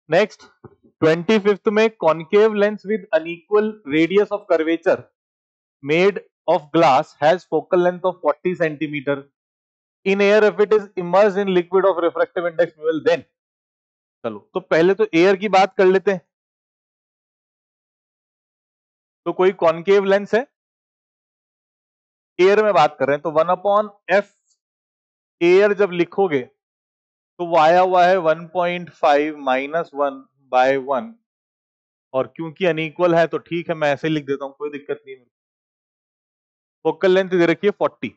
Next 25th में concave lens with unequal radius of curvature made of glass has focal length of 40 centimeter. In air, if it is immersed in liquid of refractive index well then. चलो तो पहले तो air की बात कर लेते हैं। तो कोई कॉन्केव लेंस है, एयर में बात कर रहे हैं, तो 1/f एयर जब लिखोगे तो वो आया हुआ है 1.5 -1/1 और क्योंकि अनइक्वल है तो ठीक है मैं ऐसे लिख देता हूं, कोई दिक्कत नहीं है। फोकल लेंथ दे रखी है 40,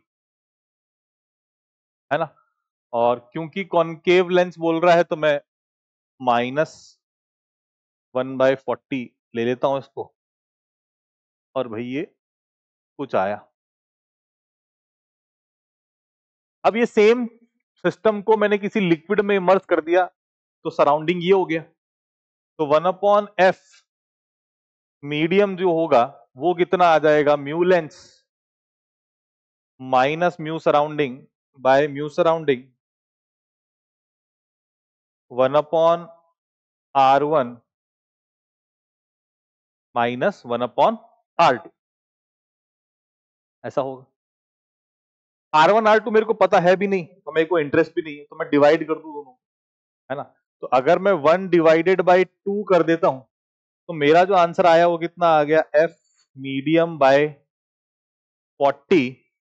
है ना, और क्योंकि कॉन्केव लेंस बोल रहा है तो मैं -1/40 ले लेता हूं इसको, और भाई ये कुछ आया। अब ये सेम सिस्टम को मैंने किसी लिक्विड में इमर्स कर दिया तो सराउंडिंग ये हो गया। तो 1/f मीडियम जो होगा वो कितना आ जाएगा, mu lens minus mu surrounding by mu surrounding 1/r1 minus 1/r2, ऐसा होगा। R1 R2 मेरे को पता है भी नहीं तो मेरे को इंटरेस्ट भी नहीं है, तो मैं डिवाइड कर दूं दोनों, है ना। तो अगर मैं 1 डिवाइडेड बाई 2 कर देता हूं तो मेरा जो आंसर आया वो कितना आ गया, f medium by 40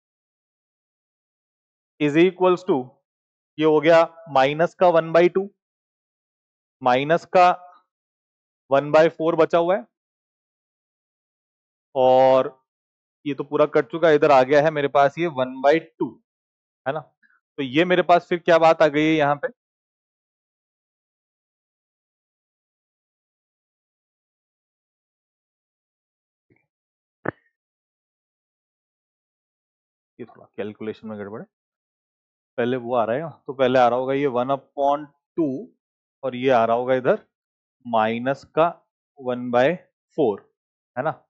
is equals to, ये हो गया माइनस का 1/2 माइनस का 1/4 बचा हुआ है, और ये तो पूरा कट चुका है, इधर आ गया है मेरे पास ये 1/2, है ना। तो ये मेरे पास फिर क्या बात आ गई है यहाँ पे, ये थोड़ा कैलकुलेशन में गड़बड़ है, पहले वो आ रहा है, तो पहले आ रहा होगा ये 1/2 और ये आ रहा होगा इधर माइनस का 1/4, है ना।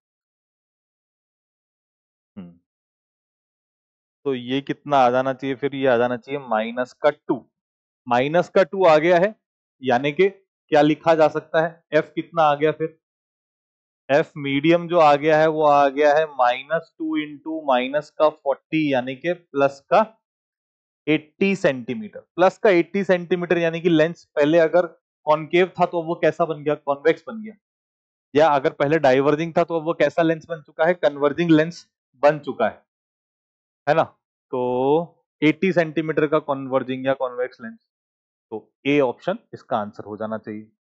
तो ये कितना आ जाना चाहिए फिर, ये आ जाना चाहिए -2, -2 आ गया है, यानी कि क्या लिखा जा सकता है, f कितना आ गया फिर, f मीडियम जो आ गया है वो आ गया है -2 इंटू माइनस का 40 यानी कि प्लस का 80 सेंटीमीटर, प्लस का 80 सेंटीमीटर, यानी कि लेंस पहले अगर कॉन्केव था तो वो कैसा बन गया, कॉन्वेक्स बन गया, या अगर पहले डाइवर्जिंग था तो वो कैसा लेंस बन चुका है, कन्वर्जिंग लेंस बन चुका है ना। तो 80 सेंटीमीटर का कन्वर्जिंग या कॉन्वेक्स लेंस, तो ए ऑप्शन इसका आंसर हो जाना चाहिए।